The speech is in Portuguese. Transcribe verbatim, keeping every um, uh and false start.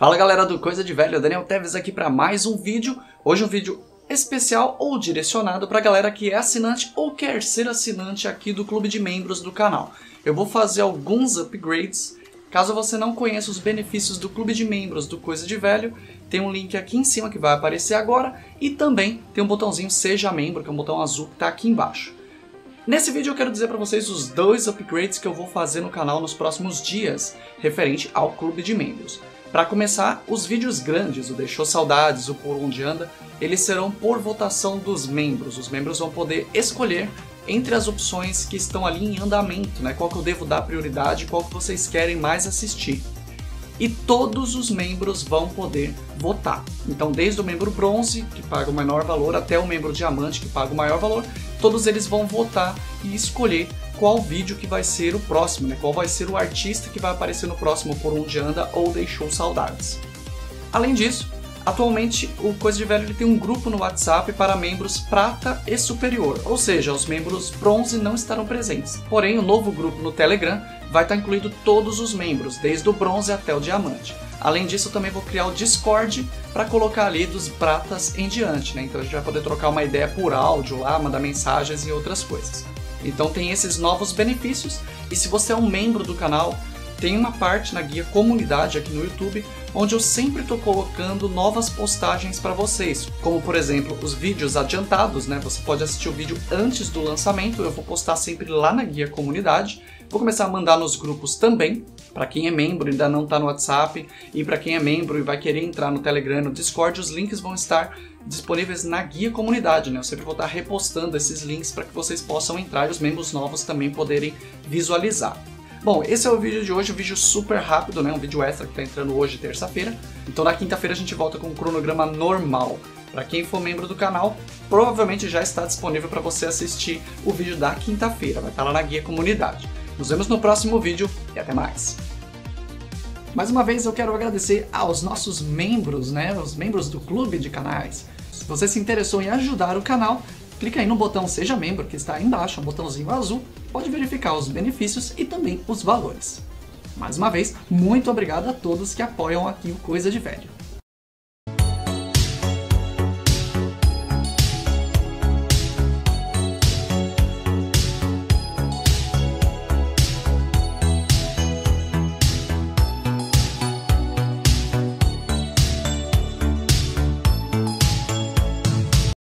Fala galera do Coisa de Velho, Daniel Teves aqui para mais um vídeo. Hoje um vídeo especial ou direcionado para a galera que é assinante ou quer ser assinante aqui do clube de membros do canal. Eu vou fazer alguns upgrades. Caso você não conheça os benefícios do clube de membros do Coisa de Velho, tem um link aqui em cima que vai aparecer agora e também tem um botãozinho Seja Membro, que é um botão azul que está aqui embaixo. Nesse vídeo eu quero dizer para vocês os dois upgrades que eu vou fazer no canal nos próximos dias, referente ao clube de membros. Para começar, os vídeos grandes, o Deixou Saudades, o Por Onde Anda, eles serão por votação dos membros. Os membros vão poder escolher entre as opções que estão ali em andamento, né? Qual que eu devo dar prioridade, qual que vocês querem mais assistir. E todos os membros vão poder votar. Então, desde o membro bronze, que paga o menor valor, até o membro diamante, que paga o maior valor, todos eles vão votar e escolher qual vídeo que vai ser o próximo, né? Qual vai ser o artista que vai aparecer no próximo Por Onde Anda ou Deixou Saudades. Além disso, atualmente o Coisa de Velho ele tem um grupo no WhatsApp para membros prata e superior, ou seja, os membros bronze não estarão presentes. Porém, o novo grupo no Telegram vai estar incluído todos os membros, desde o bronze até o diamante. Além disso, eu também vou criar o Discord para colocar ali dos pratas em diante, né? Então a gente vai poder trocar uma ideia por áudio lá, mandar mensagens e outras coisas. Então tem esses novos benefícios, e se você é um membro do canal, tem uma parte na guia comunidade aqui no YouTube, onde eu sempre estou colocando novas postagens para vocês, como por exemplo os vídeos adiantados, né? Você pode assistir o vídeo antes do lançamento, eu vou postar sempre lá na guia comunidade, vou começar a mandar nos grupos também, para quem é membro e ainda não está no WhatsApp, e para quem é membro e vai querer entrar no Telegram, no Discord, os links vão estar disponíveis na guia comunidade, né? Eu sempre vou estar repostando esses links para que vocês possam entrar e os membros novos também poderem visualizar. Bom, esse é o vídeo de hoje, um vídeo super rápido, né? Um vídeo extra que está entrando hoje, terça-feira. Então na quinta-feira a gente volta com um cronograma normal. Para quem for membro do canal, provavelmente já está disponível para você assistir o vídeo da quinta-feira, vai estar lá na guia comunidade. Nos vemos no próximo vídeo e até mais! Mais uma vez eu quero agradecer aos nossos membros, né? Os membros do clube de canais. Se você se interessou em ajudar o canal, clica aí no botão Seja Membro, que está aí embaixo, um botãozinho azul, pode verificar os benefícios e também os valores. Mais uma vez, muito obrigado a todos que apoiam aqui o Coisa de Velho.